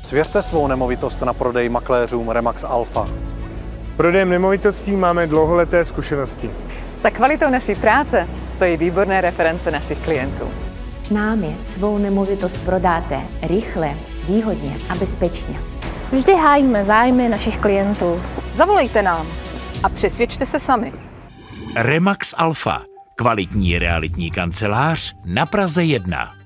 Svěřte svou nemovitost na prodej makléřům Remax Alpha. S prodejem nemovitostí máme dlouholeté zkušenosti. Za kvalitou naší práce stojí výborné reference našich klientů. S námi svou nemovitost prodáte rychle, výhodně a bezpečně. Vždy hájíme zájmy našich klientů. Zavolejte nám a přesvědčte se sami. Remax Alpha, kvalitní realitní kancelář na Praze 1.